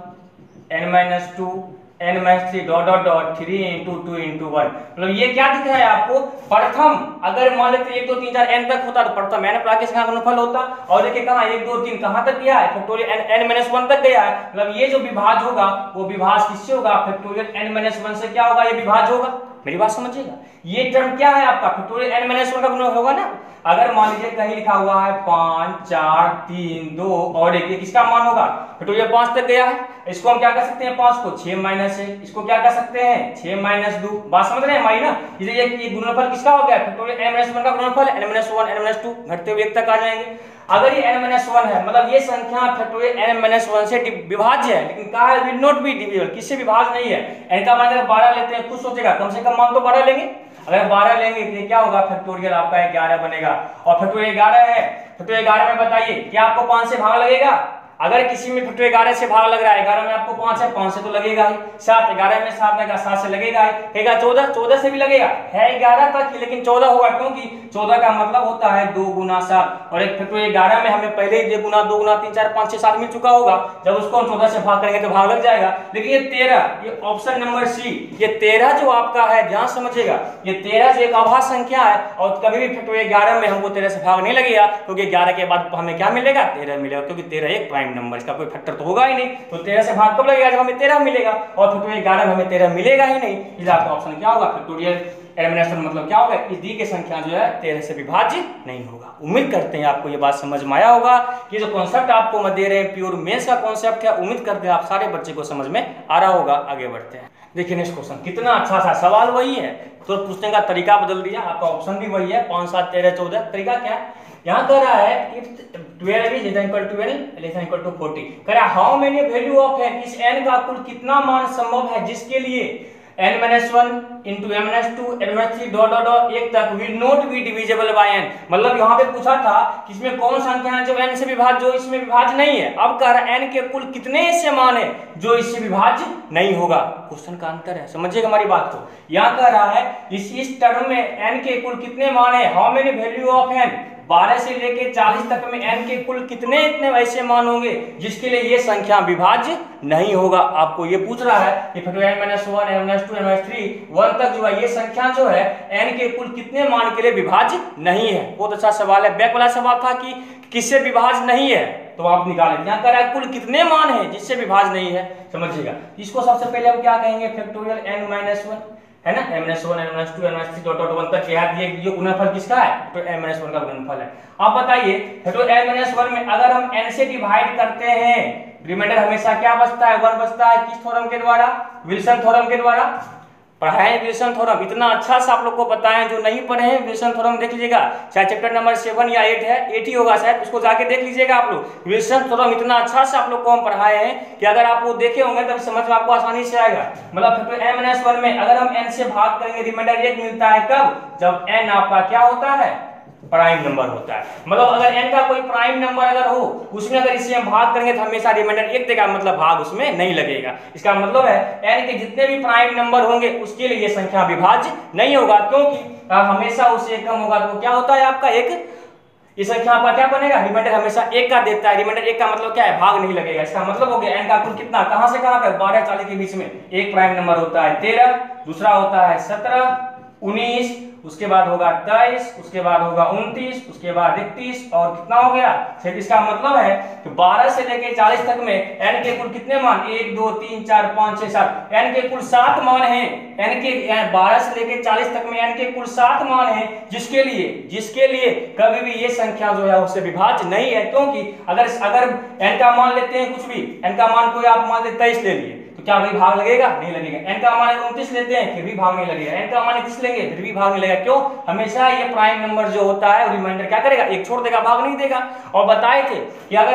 n minus two n minus three dot dot dot three into two into one, मतलब ये क्या दिख रहा है आपको, प्रथम अगर मान लेते एक दो तीन चार एन तक होता तो प्रथम एन प्लस का गुणनफल होता, और देखिए कहाँ एक दो तीन कहाँ तक गया है factorial n n minus one तक गया है, मतलब ये जो विभाज्य होगा वो विभाज्य किससे होगा, फैक्टोरियल एन माइनस वन से क्या होगा, ये विभाज्य होगा। मेरी बात समझिएगा, ये टर्म क्या है आपका फैक्टोरियल एन माइनस वन का गुणनफल होगा ना। अगर मान लीजिए कहीं लिखा हुआ है पाँच चार तीन दो और एक, ये किसका मान होगा, फैक्टोरियल पाँच तक गया है, इसको हम क्या कर सकते हैं, पाँच को छह माइनस एक, इसको क्या कर सकते हैं छह माइनस दो, बात समझ रहे हैं हमारी ना। इसलिए ये गुणनफल किसका हो गया, फैक्टोरियल एन माइनस वन का गुणनफल n minus one n minus two घटते हुए एक तक आ जाएंगे। अगर ये n माइनस वन है मतलब ये संख्या फैक्टोरियल n माइनस वन से विभाज्य है, लेकिन कहा है विल नॉट बी डिविजिबल, किससे विभाज्य नहीं है। n का मान अगर बारह लेते हैं कुछ सोचेगा कम से कम मान तो बारह लेंगे, अगर बारह लेंगे तो क्या होगा फैक्टोरियल आपका ग्यारह बनेगा, और फैक्टोरियल ग्यारह है, फैक्टोरियल ग्यारह में बताइए क्या आपको पाँच से भाग लगेगा, अगर किसी में फैक्टोरियल ग्यारह से भाग लग रहा है, ग्यारह में आपको पाँच है, पाँच से तो लगेगा ही, सात ग्यारह में सात लगेगा, सात से लगेगा ही, कहेगा चौदह, चौदह से भी लगेगा, है ग्यारह तक ही लेकिन चौदह होगा, क्योंकि चौदह का मतलब होता है दो गुना सात, और एक फैक्टोरियल ग्यारह में हमें पहले ही गुना दो गुना तीन चार पाँच छह सात मिल चुका होगा, जब उसको हम चौदह से भाग करेंगे तो भाग लग जाएगा। लेकिन ये तेरह, ये ऑप्शन नंबर सी, ये तेरह जो आपका है ध्यान समझिएगा, ये तेरह जो एक अभाज्य संख्या है, और कभी भी फैक्टोरियल ग्यारह में हमको तेरह से भाग नहीं लगेगा, क्योंकि ग्यारह के बाद हमें क्या मिलेगा, तेरह मिलेगा, क्योंकि तेरह एक प्राइम नंबर, इसका कोई फैक्टर तो होगा ही नहीं, तो तेरह से भाग कब लगेगा, जब हमें तेरह मिलेगा, और फैक्टोरियल ग्यारह में हमें तेरह मिलेगा ही नहीं, इसलिए आपका ऑप्शन क्या होगा, फैक्टोरियल एन माइनस वन मतलब क्या होगा, इस दी की संख्या जो है तेरह से विभाज्य नहीं होगा। उम्मीद करते हैं आपको ये बात समझ में आया होगा। ये जो कॉन्सेप्ट आपको मैं दे रहे हैं प्योर मेंस का कॉन्सेप्ट है, उम्मीद करते हैं आप सारे बच्चे को समझ में आ रहा होगा। आगे बढ़ते हैं, देखिए नेक्स्ट क्वेश्चन, कितना अच्छा सा सवाल वही है, तो पूछने का तरीका बदल दिया, आपका ऑप्शन भी वही है पाँच सात तेरह चौदह, तरीका क्या है, यहाँ कह रहा है if twelve is equal to twelve less than equal to forty, कह रहा है how many value of n, इस n का कुल कितना मान संभव है जिसके लिए n minus one into m minus two n minus three dot dot dot एक तक will not be divisible by n, मतलब यहाँ पे पूछा था कि इसमें कौन संख्या है जो n से विभाज्य, जो इसमें विभाज्य नहीं है। अब कह रहा है n के कुल कितने ऐसे मान है जो इससे विभाज्य नहीं होगा, क्वेश्चन का अंतर है, समझिएगा हमारी बात को। यहाँ कह रहा है इस इस टर्म में n के कुल कितने मान है, how many value of n, बारह से लेके चालीस तक में n के कुल कितने इतने ऐसे मान होंगे जिसके लिए ये संख्या विभाज्य नहीं होगा। आपको ये पूछ रहा है कि factorial n minus one n minus two n minus three one तक जो है ये संख्या जो है n के कुल कितने मान के लिए विभाज्य नहीं है। बहुत अच्छा सवाल है, बैक वाला सवाल था कि किससे विभाज्य नहीं है, तो आप निकालें, यहाँ कर रहा है कुल कितने मान है जिससे विभाज्य नहीं है, समझिएगा। इसको सबसे पहले हम क्या कहेंगे, फैक्टोरियल n माइनस वन है ना, m minus one n minus two n minus three dot dot one तक याद, ये ये गुणनफल किसका है, तो m माइनस वन का गुणनफल है। आप बताइए तो m माइनस वन में अगर हम n से डिवाइड करते हैं रिमाइंडर हमेशा क्या बचता है, वन बचता है, किस थ्योरम के द्वारा, विल्सन थ्योरम के द्वारा। पढ़ाए विल्सन थ्योरम, इतना अच्छा सा आप लोग को बताएं, जो नहीं पढ़े हैं विल्सन थ्योरम देख लीजिएगा, चाहे चैप्टर नंबर सेवन या एट है, एट ही होगा शायद, उसको जाके देख लीजिएगा आप लोग। विल्सन थ्योरम इतना अच्छा से आप लोग को हम पढ़ाए हैं कि अगर आप वो देखे होंगे तब समझ में आपको आसानी से आएगा। मतलब एम माइनस वन में अगर हम n से भाग करेंगे रिमाइंडर एक मिलता है, कब, जब n आपका क्या होता है, प्राइम नंबर होता है। मतलब अगर n का कोई प्राइम नंबर अगर हो उसमें अगर इसे हम भाग करेंगे तो हमेशा रिमाइंडर एक देगा, मतलब भाग उसमें नहीं लगेगा। इसका मतलब है n के जितने भी प्राइम नंबर होंगे उसके लिए ये संख्या विभाज्य नहीं होगा, क्योंकि हमेशा उससे कम होगा तो क्या होता है आपका एक, ये संख्या आपका क्या बनेगा, रिमाइंडर हमेशा एक का देता है, रिमाइंडर एक का मतलब क्या है, भाग नहीं लगेगा। इसका मतलब हो गया n का कुल कितना, कहां से कहां तक, बारह चालीस के बीच में एक प्राइम नंबर होता है तेरह, दूसरा होता है सत्रह, उन्नीस, उसके बाद होगा तेईस, उसके बाद होगा उनतीस, उसके बाद इकतीस, और कितना हो गया छब्बीस। इसका मतलब है कि बारह से लेके चालीस तक में n के कुल कितने मान, एक दो तीन चार पाँच छह सात, n के कुल सात मान हैं, n के बारह से लेके चालीस तक में n के कुल सात मान हैं, जिसके लिए जिसके लिए कभी भी ये संख्या जो है उससे विभाज्य नहीं है। क्योंकि अगर अगर n का मान लेते हैं कुछ भी, n का मान कोई आप मान लेते तेईस ले लिए तो क्या भाई भाग लगेगा, नहीं लगेगा। n का मान उनतीस लेते हैं फिर भी भाग नहीं लगेगा, n का मान इक्कीस लेंगे फिर भी भाग नहीं लगेगा। क्यों, हमेशा ये प्राइम नंबर जो होता है रिमाइंडर क्या करेगा, एक छोड़ देगा, भाग नहीं देगा। और बताए थे कि अगर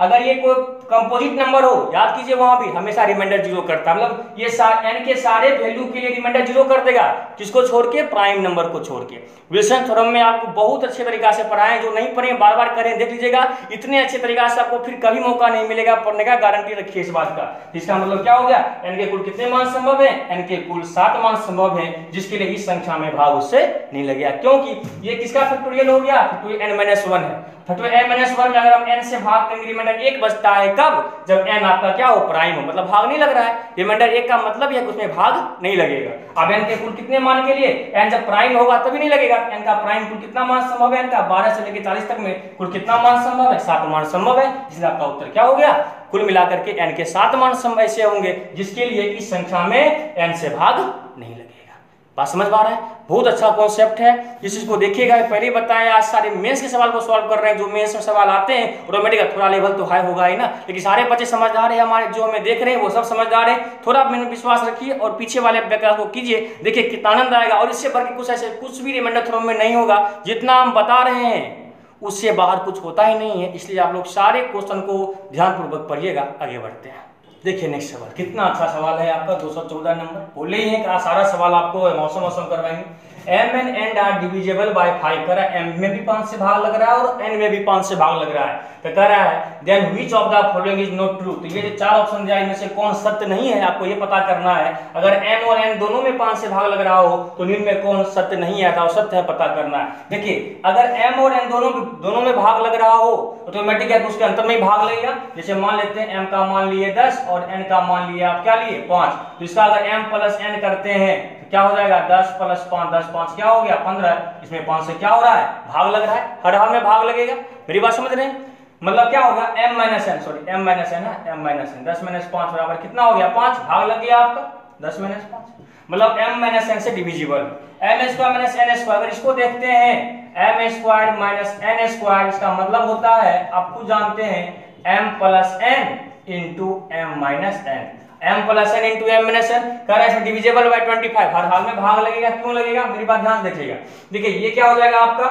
अगर ये कोई कंपोजिट नंबर हो, याद कीजिए वहां भी हमेशा रिमाइंडर जीरो करता है, मतलब ये एन के सारे वैल्यू के लिए रिमाइंडर जीरो कर देगा, किसको छोड़ के, प्राइम नंबर को छोड़ के। विल्सन थ्योरम में आपको बहुत अच्छे तरीका से पढ़ाएं, जो नहीं पढ़े बार बार करें, देख लीजिएगा, इतने अच्छे तरीका से आपको फिर कभी मौका नहीं मिलेगा पढ़ने का, गारंटी रखिए इस बात का। इसका मतलब क्या हो गया, एन के कुल कितने मान संभव है, एन के कुल सात मान संभव है, जिसके लिए इस संख्या में भाग उससे नहीं लगेगा, क्योंकि ये किसका फैक्टोरियल हो गया, फैक्टोरियल एन माइनस वन है। फैक्टोरियल एन माइनस वन में अगर हम एन से भाग करेंगे रिमाइंडर एक बचता है, कब, जब एन आपका क्या हो, प्राइम हो, मतलब भाग नहीं लग रहा है, रिमाइंडर एक का मतलब है उसमें भाग नहीं लगेगा। अब एन के कुल कितने मान के लिए, एन जब प्राइम होगा तभी नहीं लगेगा, एन का प्राइम कुल कितना मान संभव है, एन का बारह से लेकर चालीस तक में कुल कितना मान संभव है, सात मान संभव है, इसलिए आपका उत्तर क्या हो गया, कुल मिलाकर के एन के सात मान संभव ऐसे होंगे जिसके लिए इस संख्या में एन से भाग नहीं लगेगा। बात समझ पा रहे हैं, बहुत अच्छा कॉन्सेप्ट है, इस चीज को देखिएगा। पहले ही बताया, आज सारे मेंस के सवाल को सॉल्व कर रहे हैं, जो मेंस में सवाल आते हैं ऑटोमेटिक थोड़ा लेवल तो हाई होगा ही ना, लेकिन सारे बच्चे समझदार है हमारे, जो हमें देख रहे हैं वो सब समझदार है, थोड़ा मैंने विश्वास रखिए और पीछे वाले अभ्यास को कीजिए, देखिए कितना आनंद आएगा। और इससे बढ़ के कुछ ऐसे कुछ भी रिमाइंडर थ्योरम में नहीं होगा, जितना हम बता रहे हैं उससे बाहर कुछ होता ही नहीं है, इसलिए आप लोग सारे क्वेश्चन को ध्यानपूर्वक पढ़िएगा। आगे बढ़ते हैं, देखिए नेक्स्ट सवाल, कितना अच्छा सवाल है आपका दो सौ चौदह नंबर। बोले ही है कि सारा सवाल आपको मौसम मौसम करवाएंगे। M n and are divisible by five कर रहा है, एम में भी पांच से भाग लग रहा है और एन में भी पांच से भाग लग रहा है, तो कह रहा है then which of the following is not true. तो ये जो चार ऑप्शन दिया इनमें से कौन सत्य नहीं है, आपको ये पता करना है। अगर एम और एन दोनों में पांच से भाग लग रहा हो तो निम्न में कौन सत्य नहीं आता, सत्य है, पता करना है। देखिए अगर एम और एन दोनों दोनों में भाग लग रहा हो ऑटोमेटिक है, तो उसके अंतर में ही भाग लगेगा। जैसे मान लेते हैं एम का मान लिए दस और एन का मान लिए आप क्या लिए, पांच, तो इसका अगर एम प्लस एन करते हैं तो क्या हो जाएगा, दस प्लस पांच, दस पांच क्या हो गया, पंद्रह, इसमें पांच से क्या हो रहा है, भाग लग रहा है, हर हाल में भाग लगेगा। मेरी बात समझ रहे हैं, मतलब क्या होगा, m minus n, sorry m minus n है, m माइनस एन, दस माइनस पांच बराबर कितना हो गया, पांच, भाग लग गया आपका, दस माइनस पांच, मतलब m माइनस एन से divisible. m square minus n square, अगर इसको देखते हैं m square minus n square, इसका मतलब होता है आप खुद जानते हैं m plus n into m minus n, m plus n into m minus n, कह रहा है इसमें डिविजिबल बाय पच्चीस, हर हाल में भाग लगेगा, क्यों लगेगा, मेरी बात ध्यान देखिएगा। देखिए ये क्या हो जाएगा आपका,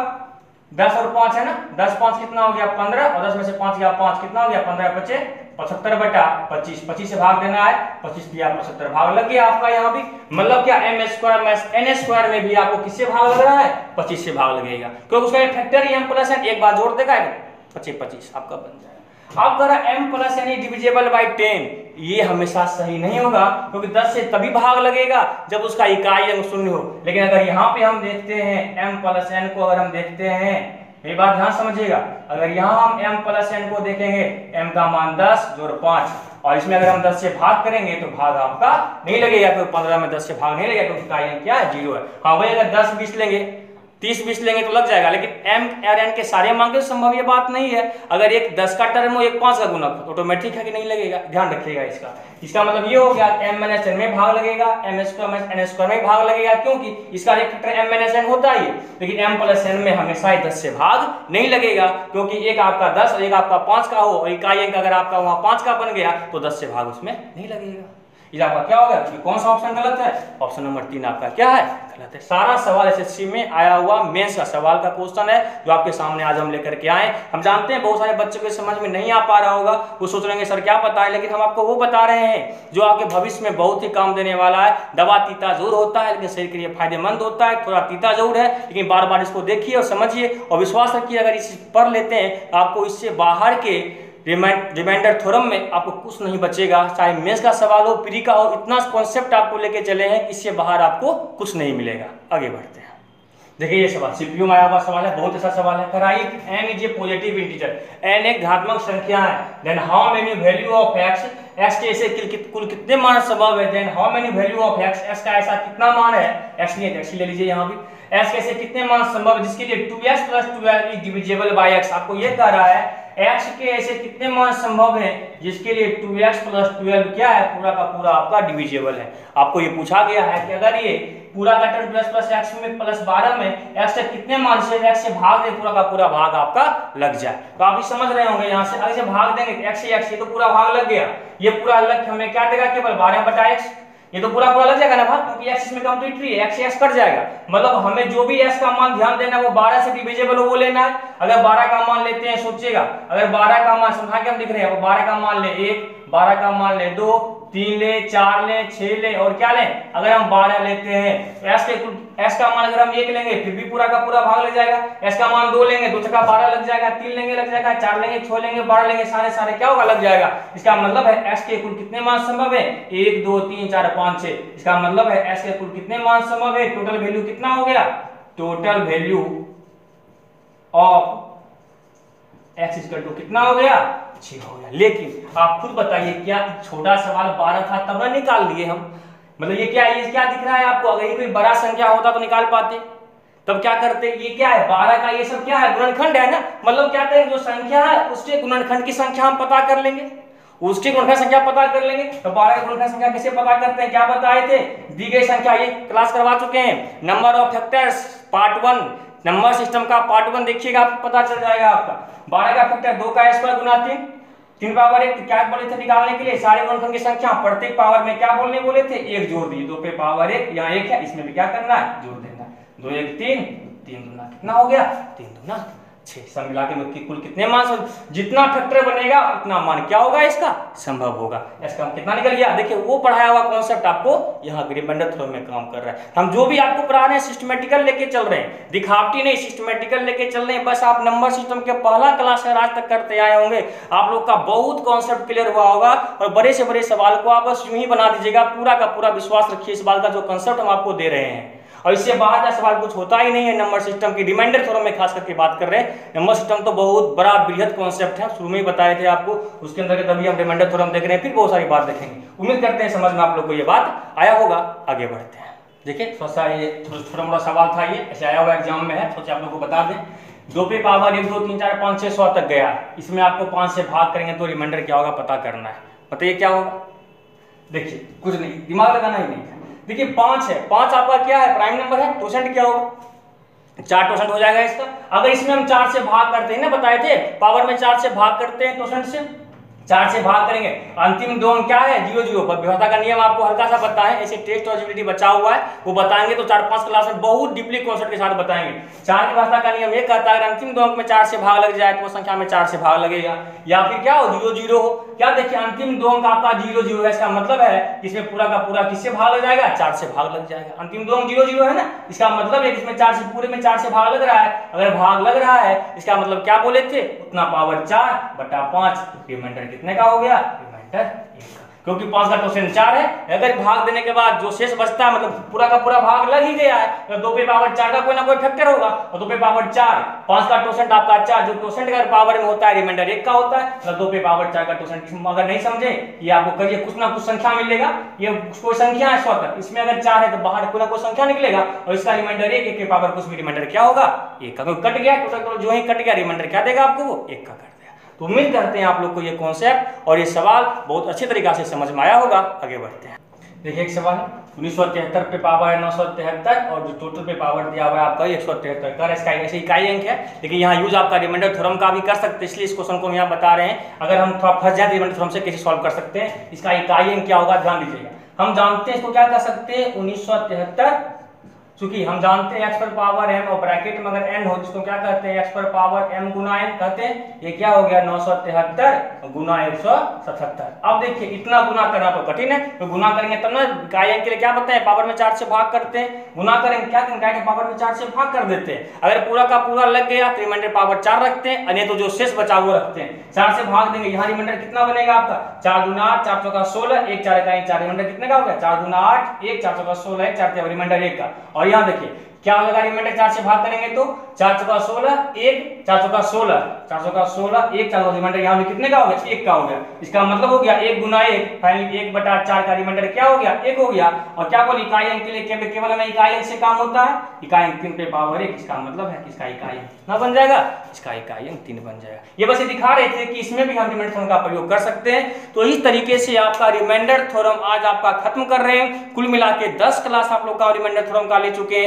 दस और पांच है ना, दस पांच कितना हो गया, पंद्रह, और दस में से पांच गया पांच, कितना हो गया, पंद्रह पचे पचहत्तर बटा पच्चीस, पच्चीस से भाग देना है, पच्चीस दिया पचहत्तर, भाग लग गया आपका यहाँ भी। मतलब क्या, m square minus n square में भी आपको किससे भाग लग रहा है, पच्चीस से भाग लगेगा, क्योंकि उसका फैक्टर ही एम प्लस एन, एक बार जोड़ देगा पच्चीस पच्चीस आपका बन जाएगा। अब कह रहा m plus n divisible by ten, ये हमेशा सही नहीं होगा, क्योंकि दस से तभी भाग लगेगा जब उसका इकाई अंक शून्य हो। लेकिन अगर यहाँ पे हम देखते हैं m प्लस एन को, अगर हम देखते हैं, मेरी बात ध्यान समझिएगा, अगर यहाँ हम m प्लस एन को देखेंगे, m का मान दस जोड़ पांच, और इसमें अगर हम दस से भाग करेंगे तो भाग आपका नहीं लगेगा, क्योंकि पंद्रह में दस से भाग नहीं लगेगा, क्योंकि इकाई अंक क्या है, जीरो है। हाँ भाई अगर दस बीस लेंगे, तीस बीस लेंगे तो लग जाएगा, लेकिन m और n के सारे मान के संभव ये बात नहीं है। अगर एक दस का टर्म हो, एक पांच का गुणक, ऑटोमेटिक है कि नहीं लगेगा, ध्यान रखिएगा इसका। इसका मतलब ये हो गया m माइनस n में भाग लगेगा, m square minus n square में भाग लगेगा, क्योंकि इसका एक फैक्टर m माइनस n होता ही है। लेकिन m प्लस n में हमेशा ही दस से भाग नहीं लगेगा, क्योंकि एक आपका दस और एक आपका पांच का हो, और इकाई अंक अगर आपका वहां पांच का बन गया तो दस से भाग उसमें नहीं लगेगा। ये आपका क्या होगा, कौन सा ऑप्शन गलत है, ऑप्शन नंबर तीन आपका क्या है, गलत है। सारा सवाल एसएससी में आया हुआ मेंस का सवाल का क्वेश्चन है, जो आपके सामने आज हम लेकर के आए। हम जानते हैं बहुत सारे बच्चों को समझ में नहीं आ पा रहा होगा, वो सोच रहे हैं सर क्या पता है, लेकिन हम आपको वो बता रहे हैं जो आपके भविष्य में बहुत ही काम देने वाला है। दवा तीता जरूर होता है, लेकिन शरीर के लिए फायदेमंद होता है, थोड़ा तीता जरूर है, लेकिन बार बार इसको देखिए और समझिए और विश्वास रखिए। अगर इस पढ़ लेते हैं आपको इससे बाहर के रिमाइंडर थ्योरम में आपको कुछ नहीं बचेगा, चाहे मेंस का सवाल हो, प्री का हो, इतना कॉन्सेप्ट आपको लेके चले हैं, इससे बाहर आपको कुछ नहीं मिलेगा। आगे बढ़ते हैं, देखिए ये सवाल सीपीयू में आया हुआ सवाल है, बहुत अच्छा सवाल है। कराई n is a positive integer, n एक धनात्मक संख्या है, then how many value of x, x के ऐसे कुल कितने मान संभव है, then how many value of x, x का ऐसा कितना मान है, x नहीं है x ले लीजिए यहाँ भी, x के ऐसे कितने मान संभव है जिसके लिए two x plus twelve is divisible by x। आपको ये कह रहा है x के ऐसे कितने मान संभव है जिसके लिए टू एक्स प्लस ट्वेल्व क्या है, पूरा का पूरा आपका डिविजिबल है। आपको ये पूछा गया है कि अगर ये पूरा का टर्म प्लस प्लस एक्स में प्लस बारह में x से कितने मान से x से भाग दे, पूरा का पूरा भाग आपका लग जाए। तो आप भी समझ रहे होंगे, यहाँ से अगर से भाग देंगे x से x, ये तो पूरा भाग लग गया, ये पूरा लग हमें क्या देगा, केवल बारह बटा एक्स। ये तो पूरा पूरा लग जाएगा ना भाग, क्योंकि एक्स इसमें कंप्लीटली है, एक्स एक्स कट जाएगा। मतलब हमें जो भी एक्स का मान ध्यान देना है वो बारह से डिविजिबल हो वो लेना है। अगर बारह का मान लेते हैं, सोचिएगा अगर बारह का मान समझा के हम लिख रहे हैं, वो बारह का मान ले एक, बारह का मान ले दो, तीन ले, चार ले, छह ले और क्या ले, अगर हम बारह लेते हैं तो एस के एस का मान अगर हम एक लेंगे फिर भी पूरा का पूरा भाग लग जाएगा। एस का मान दो लेंगे, दो छक्का बारह लग जाएगा, तीन लेंगे लग जाएगा, चार लेंगे, छह लेंगे, बारह लेंगे, सारे सारे क्या होगा लग जाएगा। इसका मतलब है एस के कुल कितने मान संभव है, एक दो तीन चार पांच छह। इसका मतलब है एस के कुल कितने मान संभव है, टोटल वैल्यू कितना हो गया, total value of x equal to कितना हो गया, छह हो गया। लेकिन आप खुद बताइए क्या छोटा सवाल बारह था तब ना निकाल लिए हम, मतलब ये क्या ये क्या दिख रहा है आपको, अगर ये कोई बड़ा संख्या होता तो निकाल पाते, तब क्या करते, ये क्या है बारह का ये सब क्या है गुणनखंड है ना, मतलब क्या करेंगे जो संख्या है उसके गुणनखंड की संख्या हम पता कर लेंगे, उसकी गुणनखंड संख्या पता कर लेंगे। तो बारह की गुणनखंड संख्या कैसे पता करते हैं, क्या बताए थे, दी गई संख्या, ये क्लास करवा चुके हैं, number of factors part one, number system का पार्ट वन देखिएगा आपको पता चल जाएगा आपका। बारह का फैक्टर दो का स्क्वायर गुना तीन, तीन पावर एक, क्या बोले थे निकालने के लिए सारे गुणनखंड की संख्या, प्रत्येक पावर में क्या बोलने बोले थे, एक जोड़ दिए, दो पे पावर एक, यहाँ एक है इसमें भी क्या करना है जोड़ देना, दो एक तीन, तीन दुना कितना हो गया, तीन दुना छह, सब मिला के कुल कितने मान, जितना फैक्टर बनेगा उतना मान क्या होगा इसका संभव होगा। इसका कितना निकल गया, देखिए वो पढ़ाया हुआ कॉन्सेप्ट आपको यहाँ रिमाइंडर थ्योरम में काम कर रहा है। हम जो भी आपको पढ़ा रहे हैं सिस्टमेटिकल लेके चल रहे हैं, दिखावटी नहीं, सिस्टमेटिकल लेके चल रहे हैं। बस आप नंबर सिस्टम के पहला क्लास है आज तक करते आए होंगे, आप लोग का बहुत कॉन्सेप्ट क्लियर हुआ होगा और बड़े से बड़े सवाल को आप बस यूं ही बना दीजिएगा। पूरा का पूरा विश्वास रखिए इस बात का जो कॉन्सेप्ट हम आपको दे रहे हैं, और इससे बाहर का सवाल कुछ होता ही नहीं है। नंबर सिस्टम की रिमाइंडर थ्योरम में खास करके बात कर रहे हैं। नंबर सिस्टम तो बहुत बड़ा बृहद कॉन्सेप्ट है, शुरू में ही बताए थे आपको, उसके अंदर तभी हम रिमाइंडर थ्योरम देख रहे हैं, फिर बहुत सारी बात देखेंगे। उम्मीद करते हैं समझ में आप लोग को ये बात आया होगा। आगे बढ़ते हैं, देखिए थोड़ा सा ये थोड़ा मोड़ा सवाल था, ये ऐसे आया हुआ एग्जाम में है, सोचे आप लोग को बता दें। दो पे पावर एक दो तीन चार पाँच छः सौ तक गया, इसमें आपको पाँच से भाग करेंगे तो रिमाइंडर क्या होगा पता करना है। बताइए क्या होगा, देखिए कुछ नहीं, दिमाग लगाना ही नहीं। देखिए पांच है, पांच आपका क्या है प्राइम नंबर है, टोसेंट क्या होगा, चार टोसेंट हो जाएगा इसका। अगर इसमें हम चार से भाग करते हैं ना, बताए थे पावर में चार से भाग करते हैं, टोसेंट से चार से भाग करेंगे, अंतिम दो क्या है जीरो जीरो। विभाजन का नियम आपको हल्का सा पता है, ऐसे टेस्ट और एलिजिबिलिटी बचा हुआ है वो बताएंगे तो चार पांच क्लास में बहुत डीपली कॉन्सेप्ट के साथ बताएंगे। चार की विभाजन का नियम ये कहता है अगर अंतिम दो अंक में चार से भाग लग जाए तो वो संख्या में चार से भाग लगेगा, या फिर क्या हो जीरो जीरो हो। क्या देखिए अंतिम दो अंक आपका जीरो जीरो है, इसका मतलब है इसमें पूरा का पूरा किससे भाग लग जाएगा, चार से भाग लग जाएगा। अंतिम दो अंक जीरो जीरो है ना, इसका मतलब है इसमें चार से पूरे में चार से भाग लग रहा है। अगर भाग लग रहा है इसका मतलब क्या बोले थे, उतना पावर चार बटा पांच, रिमाइंडर कितने का हो गया, रिमाइंडर एक का, क्योंकि पांच का टोसेंट चार है। अगर भाग देने के बाद जो शेष बचता है मतलब पूरा का पूरा भाग लग ही गया है, तो दो पे पावर चार का कोई ना कोई फैक्टर होगा, और दो पे पावर चार, पांच का टोसेंट आपका चार, जो टोसेंट का पावर में होता है रिमाइंडर एक का होता है, तो दो पे पावर चार का टोसेंट। अगर नहीं समझे ये आपको करिए, कुछ ना कुछ संख्या मिलेगा, ये कोई संख्या है स्वतः, इसमें अगर चार है तो बाहर कोई ना कोई संख्या निकलेगा, और इसका रिमाइंडर एक, एक के पावर कुछ भी रिमाइंडर क्या होगा एक का, कट गया टोटल जो ही कट गया रिमाइंडर क्या देगा आपको, वो एक का कर। तो उम्मीद करते हैं आप लोग को ये कॉन्सेप्ट और ये सवाल बहुत अच्छी तरीके से समझ में आया होगा। आगे बढ़ते हैं, देखिए एक सवाल उन्नीस सौ तिहत्तर पे पावर है नौ सौ तिहत्तर और जो टोटल पे पावर दिया हुआ है आपका एक सौ तिहत्तर कर, इसका ऐसे इकाई अंक है, लेकिन यहाँ यूज आपका रिमाइंडर थ्योरम का भी कर सकते हैं, इसलिए इस क्वेश्चन को हम यहाँ बता रहे हैं। अगर हम थोड़ा फंस जाए रिमाइंडर थ्योरम से कैसे सॉल्व कर सकते हैं, इसका इकाई अंक क्या होगा ध्यान दीजिएगा। हम जानते हैं इसको क्या कर सकते हैं, उन्नीस सौ तिहत्तर, चूंकि हम जानते हैं x पर पावर m और ब्रैकेट में अगर n हो जिसको क्या कहते हैं x पर पावर m गुना n कहते हैं। ये क्या हो गया नौ सौ तिहत्तर गुना एक सौ सतहत्तर। अब देखिए इतना गुना करना तो कठिन है, तो गुना करेंगे तब ना, इकाई अंक के लिए क्या बताएं पावर में चार से भाग करते हैं, गुना करेंगे क्या करेंगे पावर में चार से भाग कर देते हैं। अगर पूरा का पूरा लग गया तो रिमाइंडर पावर चार रखते हैं, अन्य तो जो शेष बचा वो रखते हैं, चार से भाग देंगे। यहाँ रिमाइंडर कितना बनेगा आपका, चार गुना आठ, चार चौका सोलह, एक चार का चार, रिमाइंडर कितने का हो गया चार गुना आठ, एक चार चौका सोलह, एक चार रिमाइंडर एक का। और यहाँ देखिए क्या होगा रिमाइंडर चार से भाग करेंगे तो चार चौका सोलह, एक चार चौका सोलह, चार चौका सोलह, एक चार रिमाइंडर यहाँ भी कितने का हो गया एक का हो गया। इसका मतलब हो गया एक गुना एक, फाइनली एक बटा चार का रिमाइंडर क्या हो गया एक हो गया। और क्या बोली इकाई अंक के लिए केवल केवल हमें इकाई अंक से काम होता है, इकाई अंक तीन पे पावर एक, इसका मतलब है कि इसका इकाई अंक कितना बन जाएगा, इसका इकाई अंक तीन बन जाएगा। ये बस ये दिखा रहे थे कि इसमें भी हम रिमाइंडर थ्योरम का प्रयोग कर सकते हैं। तो इस तरीके से आपका रिमाइंडर थ्योरम आज आपका खत्म कर रहे हैं। कुल मिला के दस क्लास आप लोग का रिमाइंडर थ्योरम का ले चुके हैं। अगर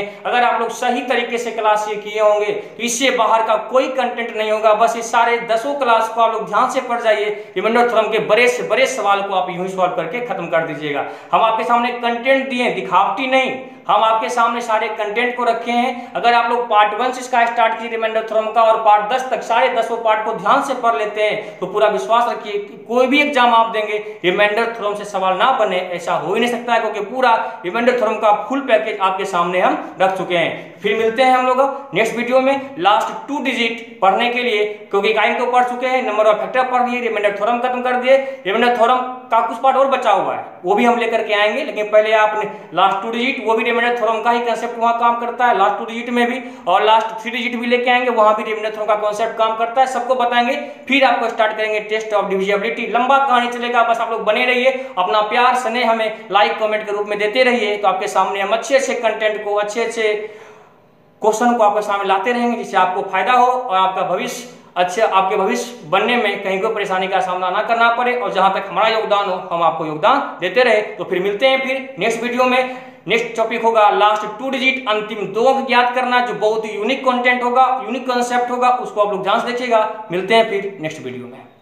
अगर आप लोग सही तरीके से क्लास ये किए होंगे तो इससे बाहर का कोई कंटेंट नहीं होगा। बस ये सारे दसों क्लास को आप लोग ध्यान से पढ़ जाइए, रिमाइंडर थ्योरम के बड़े से बड़े सवाल को आप यूं ही सॉल्व करके खत्म कर दीजिएगा। हम आपके सामने कंटेंट दिए, दिखावटी नहीं, हम आपके सामने सारे कंटेंट को रखे हैं। अगर आप लोग पार्ट वन से इसका स्टार्ट कीजिए रिमाइंडर थ्योरम का और पार्ट दस तक सारे दसों पार्ट को ध्यान से पढ़ लेते हैं तो पूरा विश्वास रखिए कि कोई भी एग्जाम आप देंगे रिमाइंडर थ्योरम से सवाल ना बने, ऐसा हो ही नहीं सकता है, क्योंकि पूरा रिमाइंडर थ्योरम का फुल पैकेज आपके सामने हम रख चुके हैं। फिर मिलते हैं हम लोग नेक्स्ट वीडियो में लास्ट टू डिजिट पढ़ने के लिए, क्योंकि काइन तो पढ़ चुके हैं, नंबर ऑफ फैक्टर पढ़ दिए, रिमाइंडर थ्योरम खत्म कर दिए, रिमाइंडर थ्योरम का कुछ पार्ट और बचा हुआ है वो भी हम लेकर के आएंगे। लेकिन पहले आपने लास्ट टू डिजिट, वो भी रिमाइंडर थ्योरम का ही कंसेप्ट वहां काम करता है लास्ट टू डिजिट में भी, और लास्ट थ्री डिजिट भी लेके आएंगे, वहां भी रिमाइंडर थ्योरम का कॉन्सेप्ट काम करता है, सबको बताएंगे। फिर आपको स्टार्ट करेंगे टेस्ट ऑफ डिविजिबिलिटी। लंबा कहानी चलेगा, बस आप लोग बने रहिए, अपना प्यार स्नेह हमें लाइक कमेंट के रूप में देते रहिए, तो आपके सामने हम अच्छे अच्छे कंटेंट को, अच्छे अच्छे क्वेश्चन को आपके सामने लाते रहेंगे, जिससे आपको फायदा हो और आपका भविष्य अच्छे आपके भविष्य बनने में कहीं कोई परेशानी का सामना ना करना पड़े, और जहां तक हमारा योगदान हो हम आपको योगदान देते रहे। तो फिर मिलते हैं फिर नेक्स्ट वीडियो में। नेक्स्ट टॉपिक होगा लास्ट टू डिजिट, अंतिम दो अंक ज्ञात करना, जो बहुत ही यूनिक कंटेंट होगा, यूनिक कंसेप्ट होगा, उसको आप लोग ध्यान से देखिएगा। मिलते हैं फिर नेक्स्ट वीडियो में।